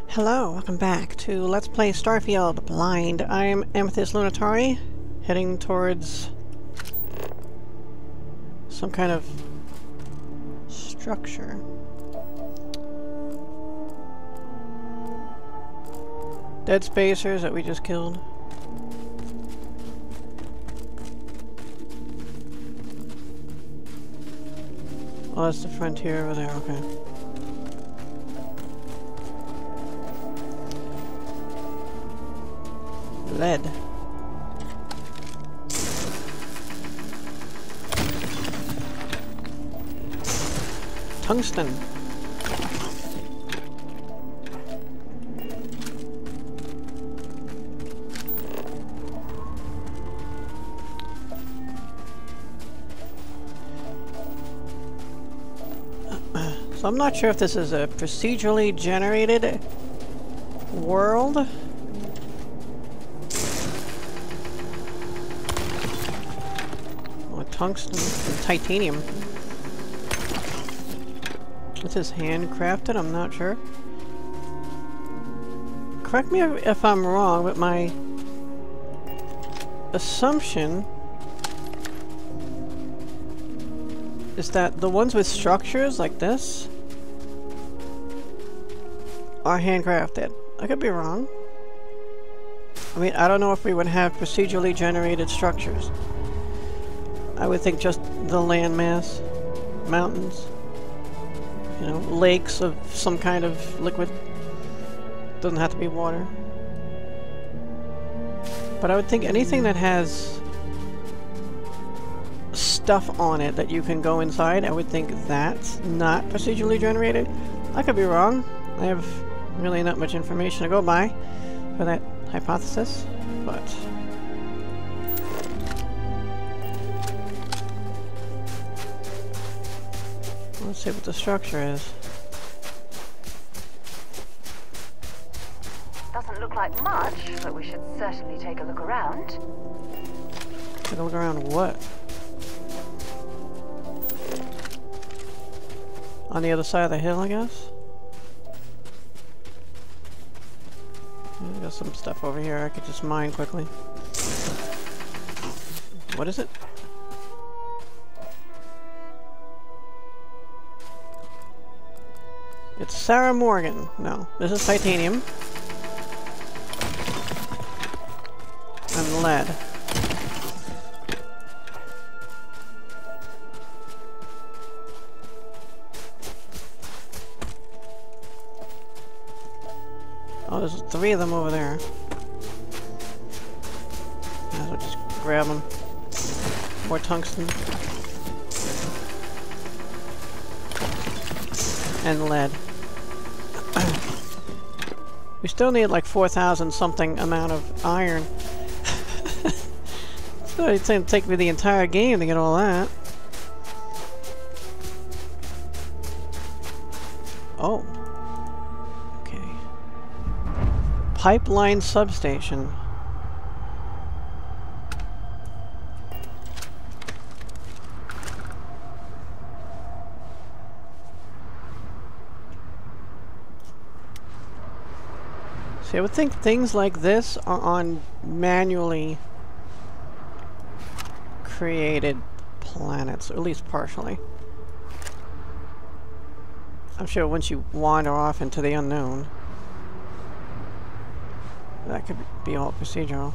Hello, welcome back to Let's Play Starfield Blind. I'm Amethyst Lunatari, heading towards some kind of structure. Dead spacers that we just killed. Oh, that's the frontier over there, okay. Lead. Tungsten. So I'm not sure if this is a procedurally generated world. Tungsten and titanium. This is handcrafted, I'm not sure. Correct me if I'm wrong, but my assumption is that the ones with structures like this are handcrafted. I could be wrong. I mean, I don't know if we would have procedurally generated structures. I would think just the landmass, mountains, you know, lakes of some kind of liquid. Doesn't have to be water. But I would think anything that has stuff on it that you can go inside, I would think that's not procedurally generated. I could be wrong. I have really not much information to go by for that hypothesis, but let's see what the structure is. Doesn't look like much, but we should certainly take a look around. Take a look around what? On the other side of the hill, I guess? Got some stuff over here I could just mine quickly. What is it? It's Sarah Morgan. No, this is titanium. And lead. Oh, there's 3 of them over there. Might as well just grab them. More tungsten. And lead. We still need like 4,000 something amount of iron. So it's gonna take me the entire game to get all that. Oh. Okay. Pipeline substation. See, I would think things like this are on manually created planets, or at least partially. I'm sure once you wander off into the unknown, that could be all procedural.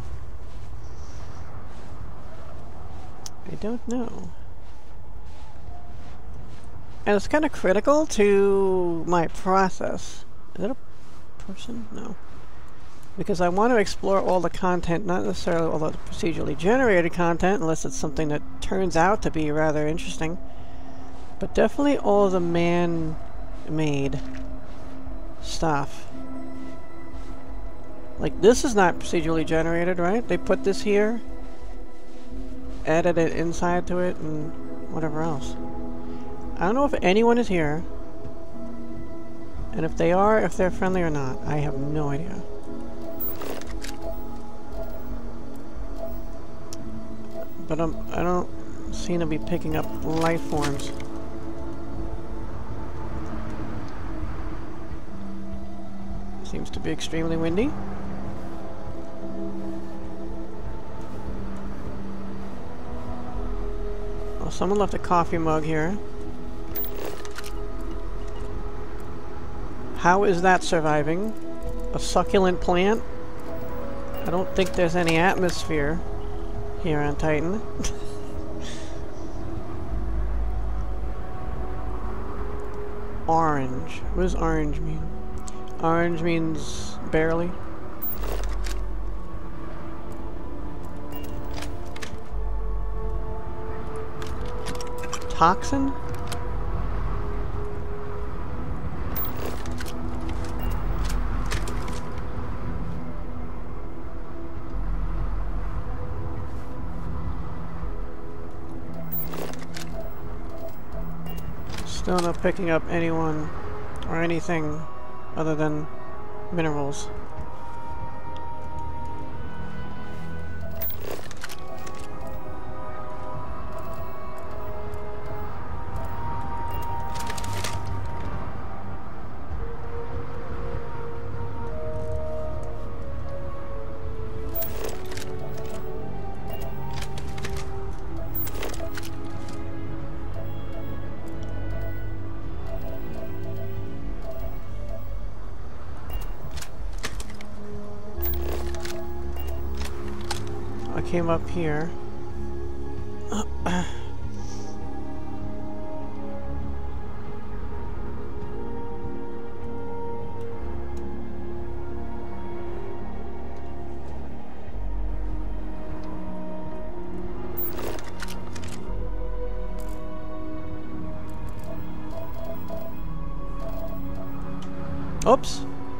I don't know. And it's kind of critical to my process. Is it a person? No. Because I want to explore all the content, not necessarily all the procedurally generated content, unless it's something that turns out to be rather interesting. But definitely all the man-made stuff. Like, this is not procedurally generated, right? They put this here, added it inside to it, and whatever else. I don't know if anyone is here. And if they are, if they're friendly or not, I have no idea. But I don't seem to be picking up life forms. Seems to be extremely windy. Oh, someone left a coffee mug here. How is that surviving? A succulent plant? I don't think there's any atmosphere here on Titan. Orange. What does orange mean? Orange means barely. Toxin? Still not picking up anyone or anything other than minerals. Came up here. Oops.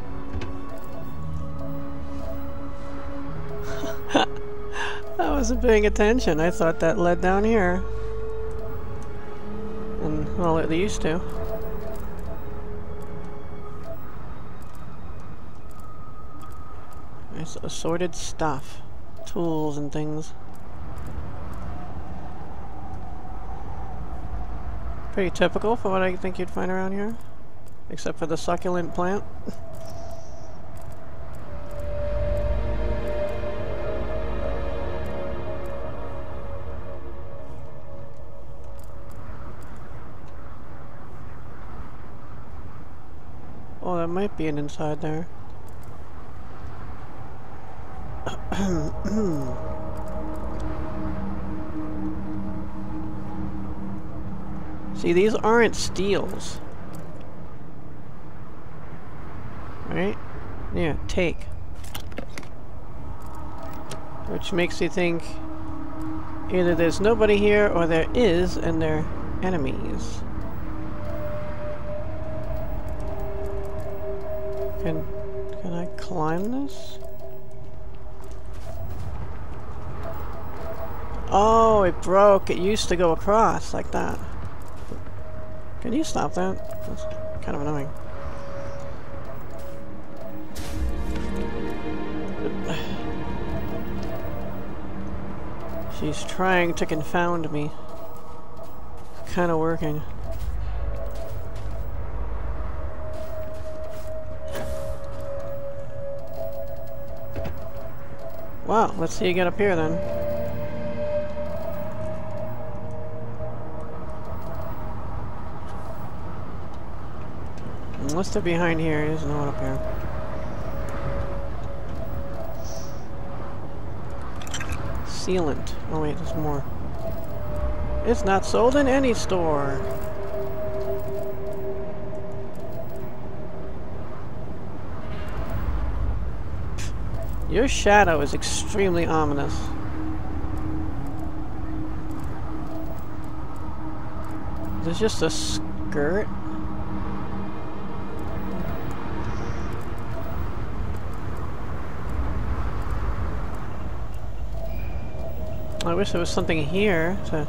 I wasn't paying attention. I thought that led down here. And, well, it used to. Nice assorted stuff. Tools and things. Pretty typical for what I think you'd find around here. Except for the succulent plant. Oh, that might be an inside there. See, these aren't steels. Right? Yeah, take. Which makes you think either there's nobody here or there is and they're enemies. Can I climb this? Oh, it broke. It used to go across like that. Can you stop that? That's kind of annoying. She's trying to confound me. It's kind of working. Wow, let's see you get up here then. Unless they're behind here, there's no one up here. Sealant. Oh wait, there's more. It's not sold in any store. Your shadow is extremely ominous. Is this just a skirt? I wish there was something here to...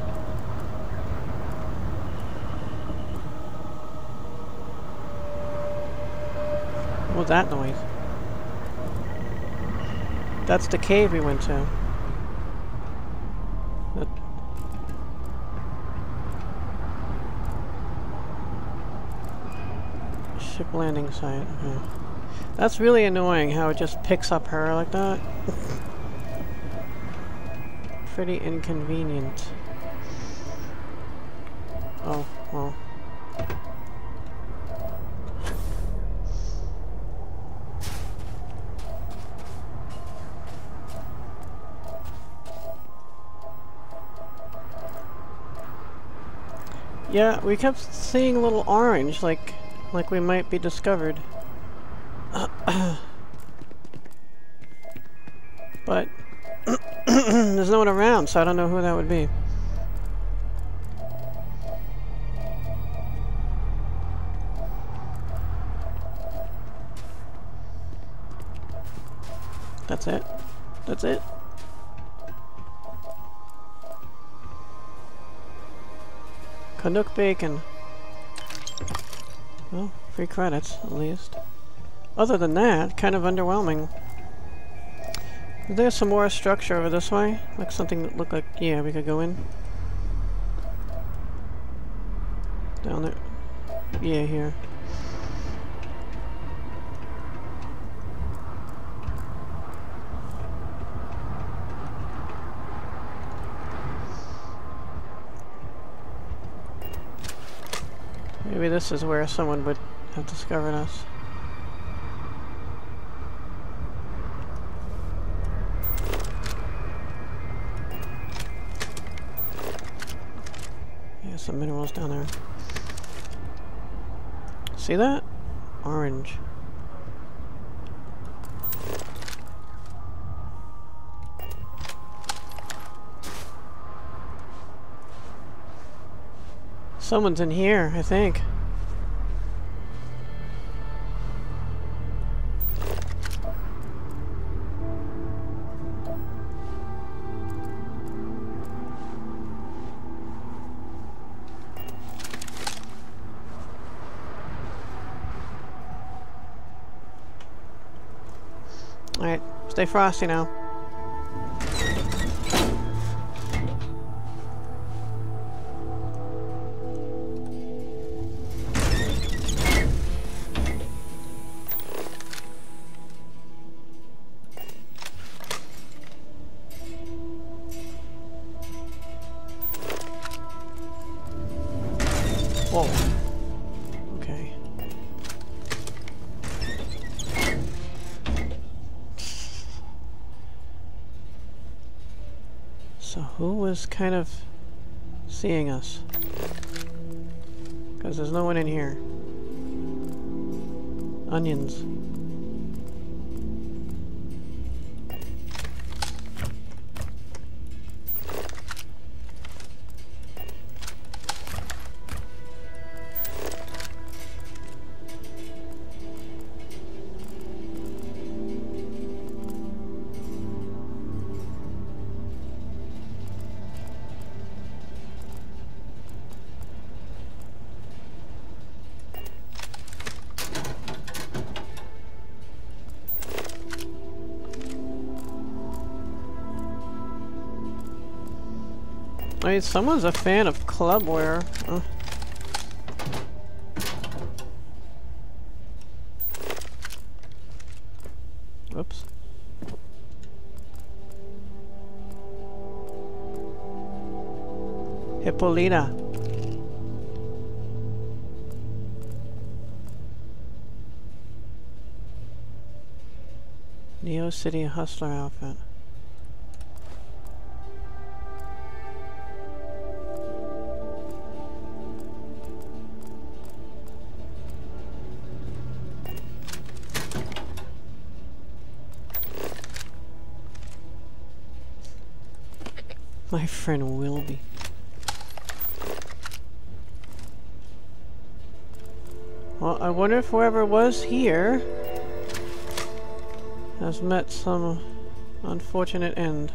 What was that noise? That's the cave we went to. The ship landing site. Okay. That's really annoying how it just picks up her like that. Pretty inconvenient. Oh, well. Yeah, we kept seeing a little orange, like we might be discovered. But there's no one around, so I don't know who that would be. That's it. That's it. Canuck bacon. Well, free credits, at least. Other than that, kind of underwhelming. Is there some more structure over this way? Like something that looked like... Yeah, we could go in. Down there. Yeah, here. Maybe this is where someone would have discovered us. Yeah, some minerals down there. See that? Orange. Someone's in here, I think. Alright, stay frosty now. Whoa. Okay. So who was kind of seeing us? Because there's no one in here. Onions. I mean, someone's a fan of clubwear. Oops. Hippolyta. Neo City Hustler outfit. My friend Wilby. Well, I wonder if whoever was here has met some unfortunate end.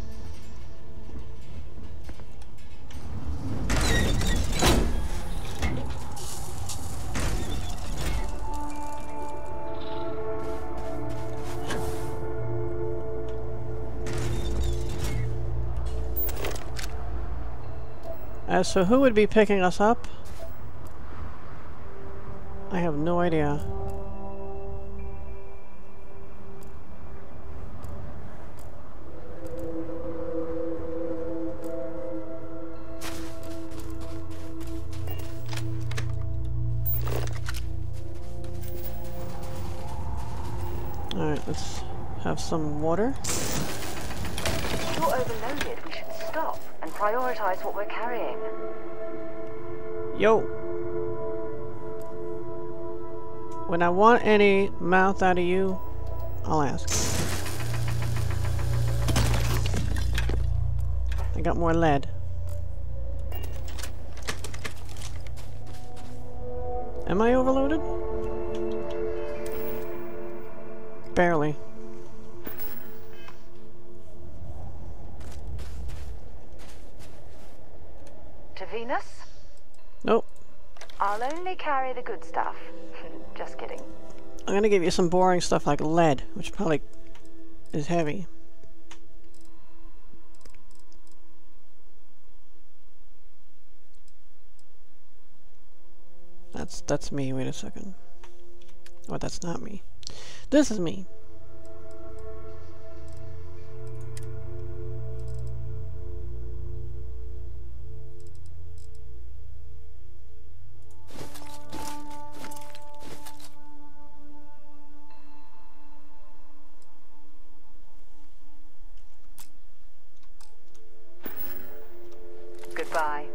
So who would be picking us up? I have no idea. Have some water. If you're overloaded, we should stop and prioritize what we're carrying. Yo! When I want any mouth out of you, I'll ask. I got more lead. Am I overloaded? Barely. To Venus? Nope. I'll only carry the good stuff. Just kidding. I'm gonna give you some boring stuff like lead, which probably is heavy. That's me. Wait a second. Oh, that's not me. This is me. Goodbye.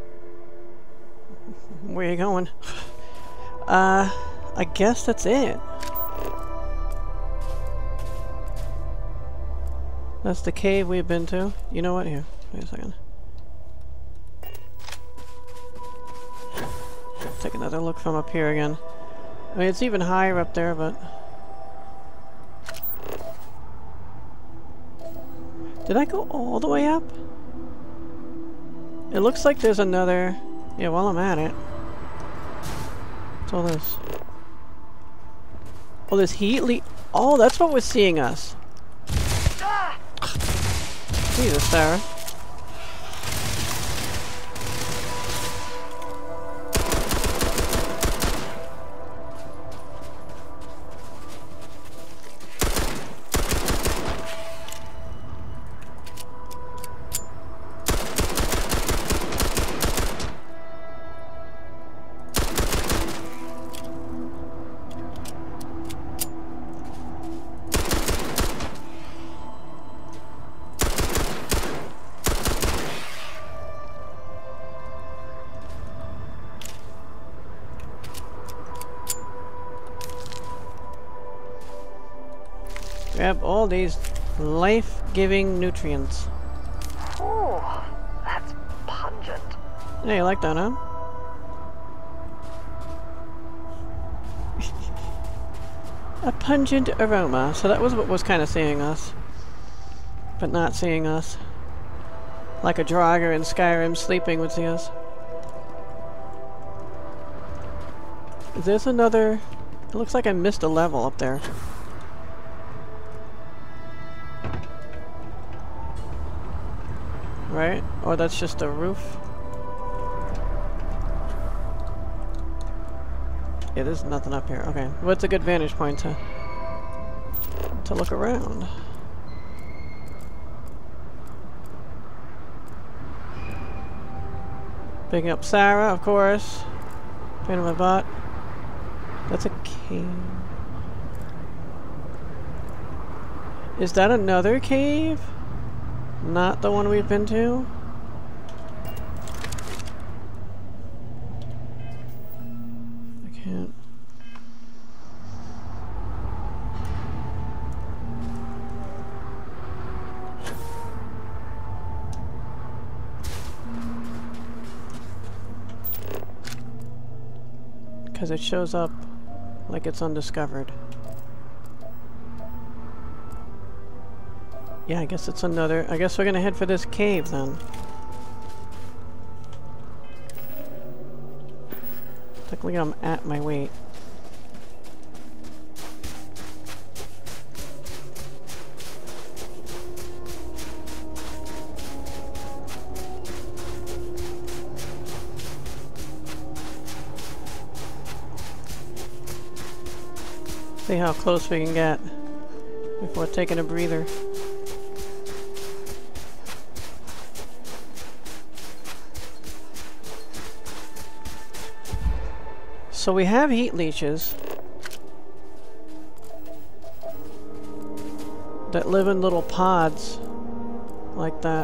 Where are you going? I guess that's it. That's the cave we've been to. You know what? Here, wait a second. Take another look from up here again. I mean, it's even higher up there, but... Did I go all the way up? It looks like there's another... Yeah, while I'm at it. What's all this? Oh, there's heat leak. Oh, that's what was seeing us. Jesus, Sarah. Grab all these life-giving nutrients. Oh, that's pungent. Yeah, you like that, huh? A pungent aroma. So that was what was kind of seeing us. But not seeing us. Like a Draugr in Skyrim sleeping would see us. There's another... It looks like I missed a level up there. Right? Or that's just a roof. Yeah, there's nothing up here. Okay. What's a good vantage point to look around? Picking up Sarah, of course. Pain in my butt. That's a cave. Is that another cave? Not the one we've been to? I can't. Because it shows up like it's undiscovered. Yeah, I guess it's another... I guess we're gonna head for this cave, then. Technically, I'm at my weight. See how close we can get before taking a breather. So we have heat leeches. that live in little pods like that.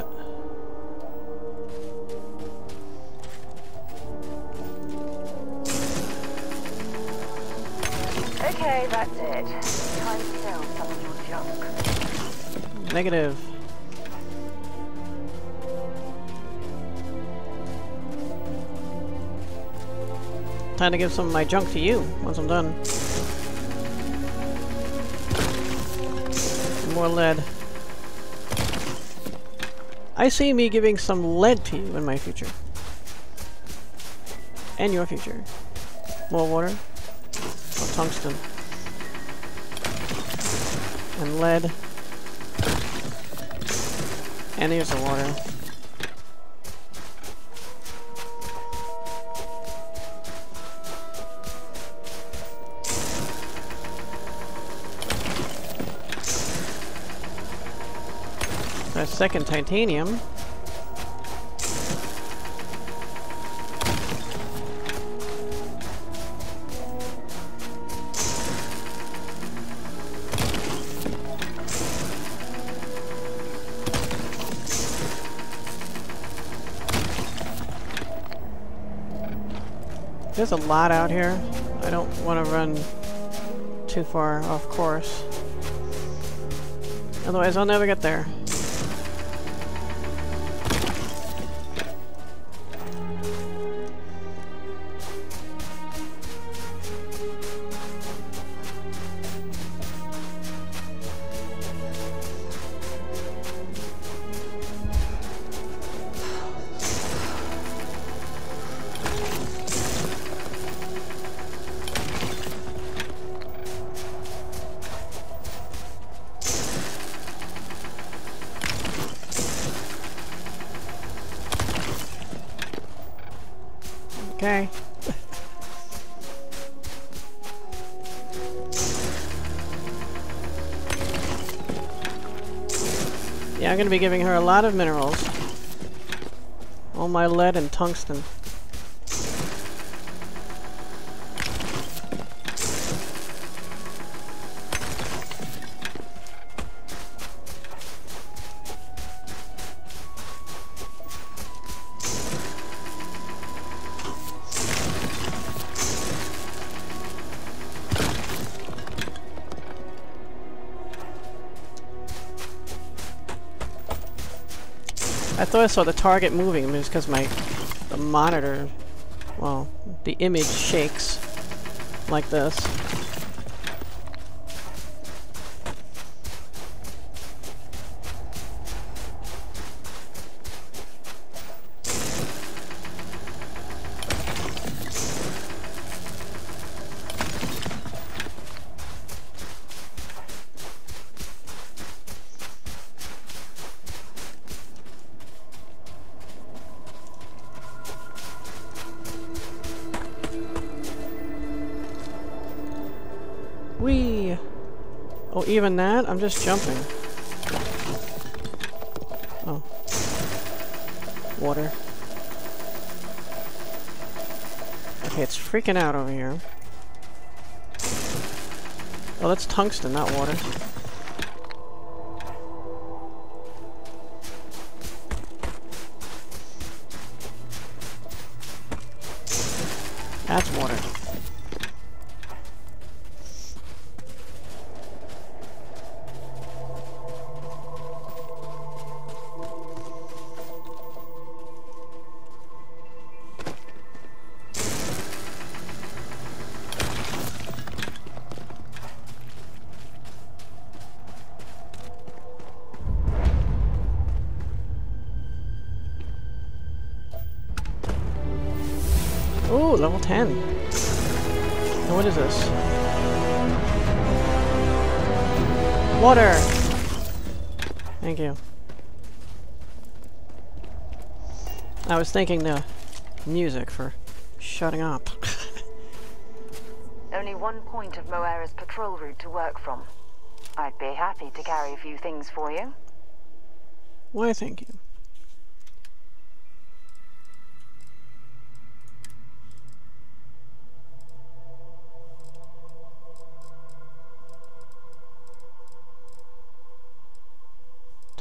Okay, that's it. Time to sell some of your junk. Negative. Time to give some of my junk to you once I'm done. More lead. I see me giving some lead to you in my future. And your future. More water. Oh, tungsten. And lead. And here's the water. A second titanium. There's a lot out here. I don't want to run too far off course. Otherwise, I'll never get there. Okay. Yeah, I'm gonna be giving her a lot of minerals. All my lead and tungsten. I thought I saw the target moving, but it's because the monitor, well, the image shakes like this. Whee! Oh, even that? I'm just jumping. Oh. Water. Okay, it's freaking out over here. Oh, that's tungsten, not water. That's water. Ooh, level 10. Now what is this? Water! Thank you. I was thanking the music for shutting up. Only one point of Moira's patrol route to work from. I'd be happy to carry a few things for you. Why, thank you.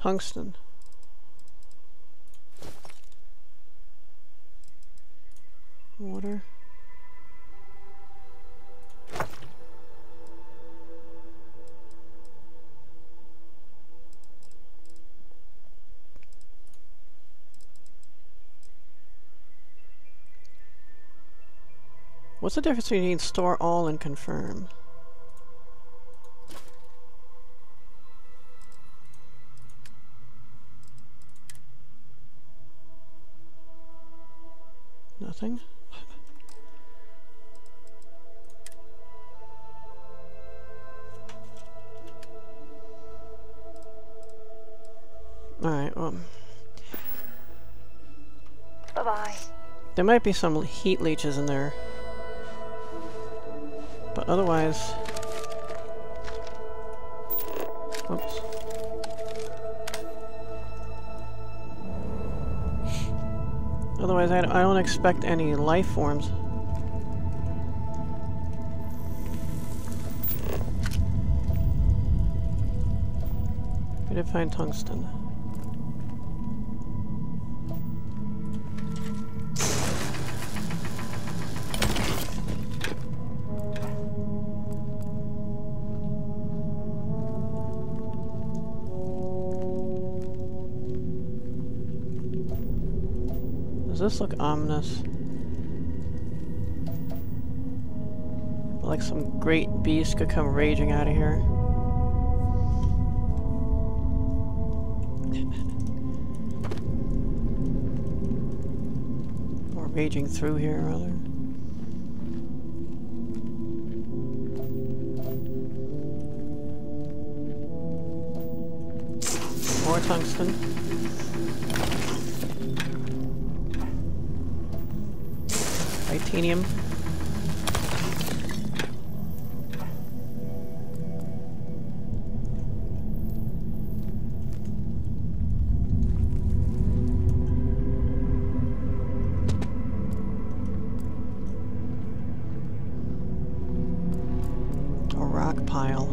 tungsten. Water. What's the difference between store all and confirm? Nothing. Alright, well. Bye-bye. There might be some heat leeches in there. But otherwise... Oops. Otherwise, I don't expect any life forms. We did find tungsten. Does this look ominous? Like some great beast could come raging out of here. Or raging through here, rather. More tungsten. Titanium. A rock pile.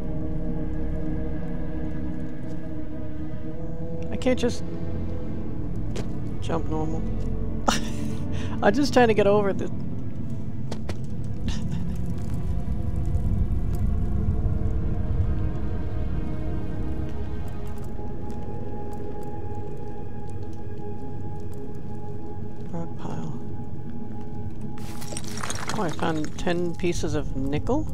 I can't just jump normal. I'm just trying to get over the... rock pile. Oh, I found 10 pieces of nickel?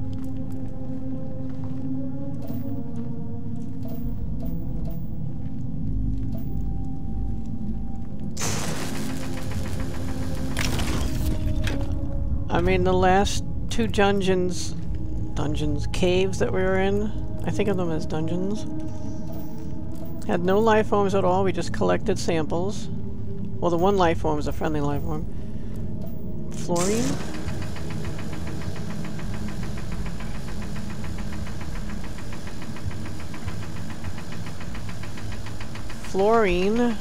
I mean, the last two caves that we were in, I think of them as dungeons, had no life forms at all. We just collected samples. Well, the one life form was a friendly life form. Fluorine? Fluorine.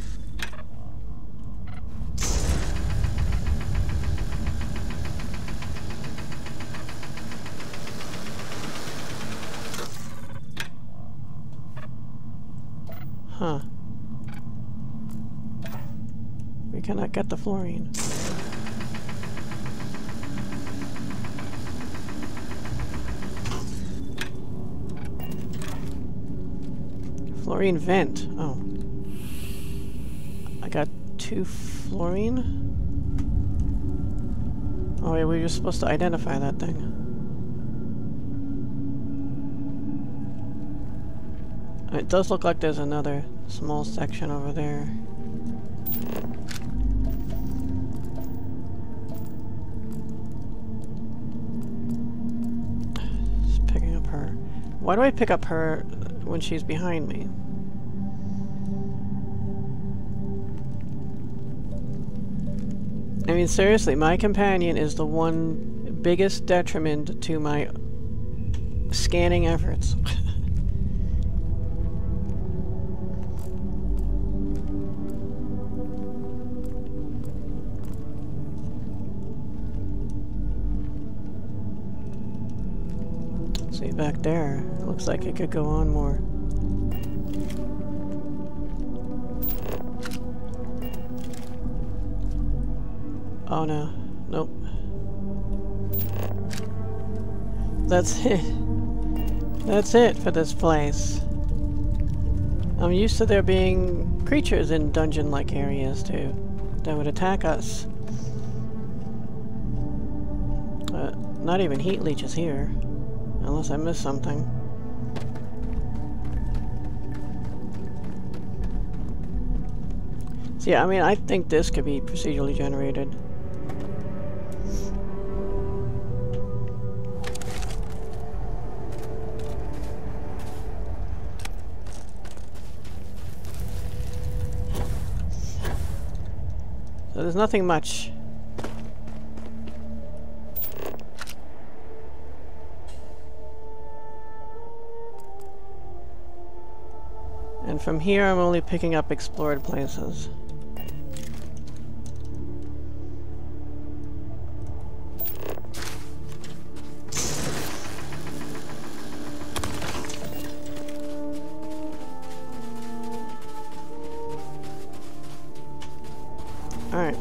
Huh. We cannot get the fluorine. Fluorine vent. Oh. I got 2 fluorine? Oh yeah, we were supposed to identify that thing. It does look like there's another small section over there. Just picking up her. Why do I pick up her when she's behind me? I mean, seriously, my companion is the one biggest detriment to my scanning efforts. See, back there, looks like it could go on more. Oh no. Nope. That's it. That's it for this place. I'm used to there being creatures in dungeon-like areas too that would attack us. Not even heat leeches here. Unless I missed something. So yeah, I mean, I think this could be procedurally generated. So there's nothing much. And from here I'm only picking up explored places. Alright.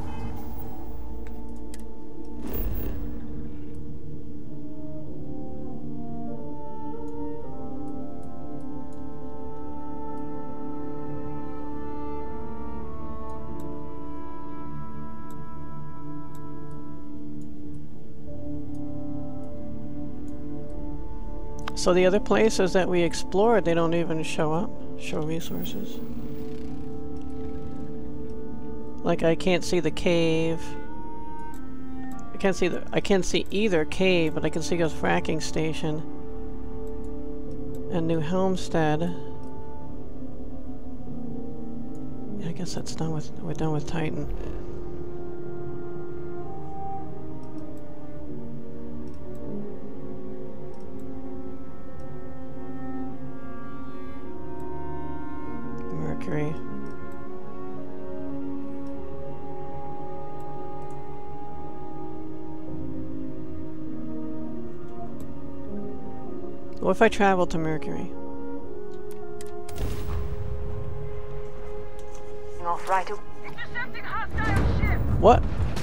So the other places that we explored, they don't even show up, show resources. Like I can't see the cave. I can't see either cave, but I can see a fracking station and New Homestead. Yeah, I guess that's done with, we're done with Titan. Mercury. What if I travel to Mercury? Off right away. Intercepting hostile ship. What?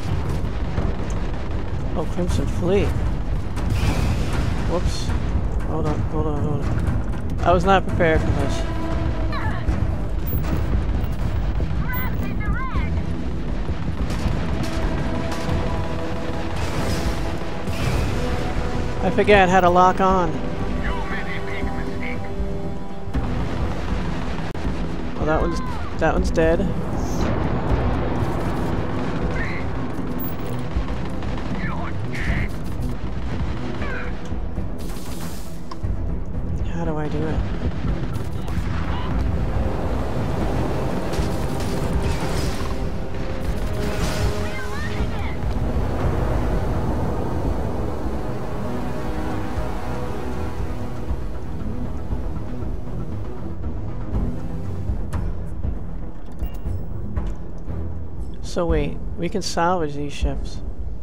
Oh, Crimson Fleet. Whoops. Hold on, hold on, hold on. I was not prepared for this. I forget how to lock on. Oh, that one's dead. How do I do it? So wait, we can salvage these ships.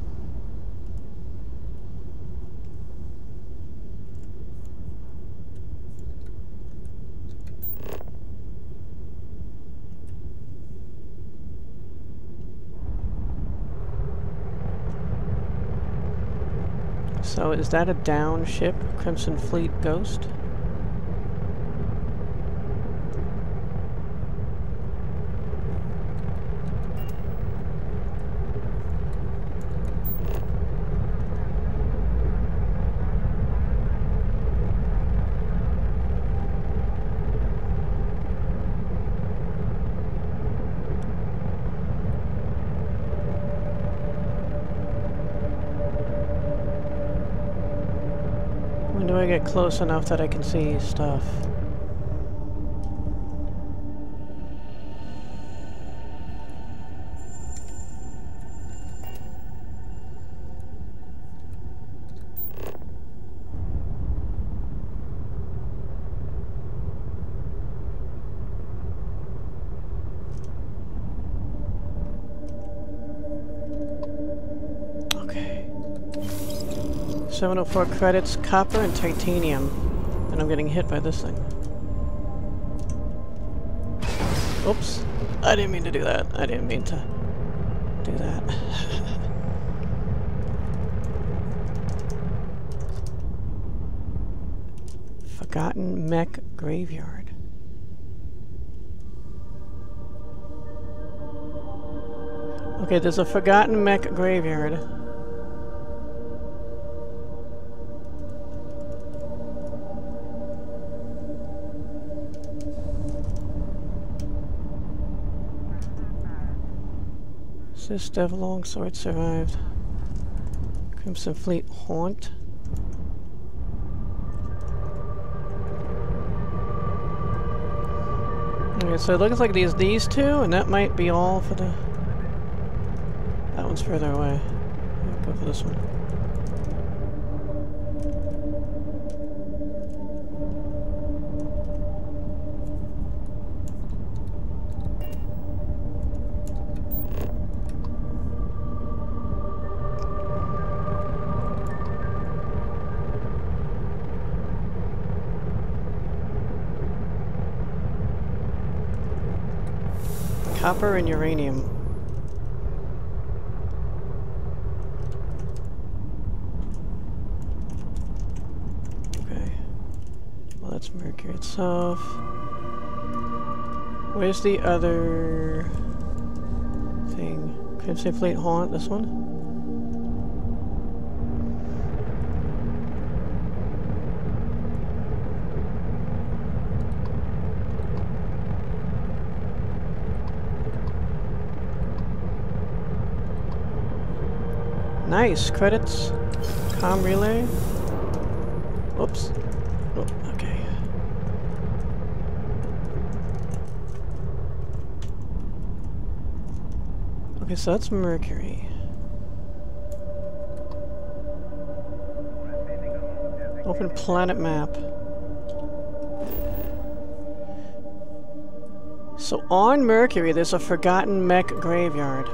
So is that a down ship, Crimson Fleet Ghost? When do I get close enough that I can see stuff? Okay. 704 credits, copper and titanium. And I'm getting hit by this thing. Oops. I didn't mean to do that. I didn't mean to do that. Forgotten Mech Graveyard. Okay, there's a Forgotten Mech Graveyard. This Devil Longsword survived. Crimson Fleet Haunt. Okay, so it looks like these two, and that might be all for the... That one's further away. I'll go for this one. Copper and uranium. Okay. Well, that's Mercury itself. Where's the other thing? Crimson Fleet Haunt, this one? Nice, credits. Comm relay. Oops. Oh, okay. Okay, so that's Mercury. Open planet map. So on Mercury, there's a Forgotten Mech Graveyard.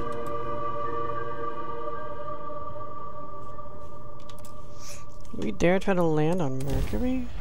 We dare try to land on Mercury?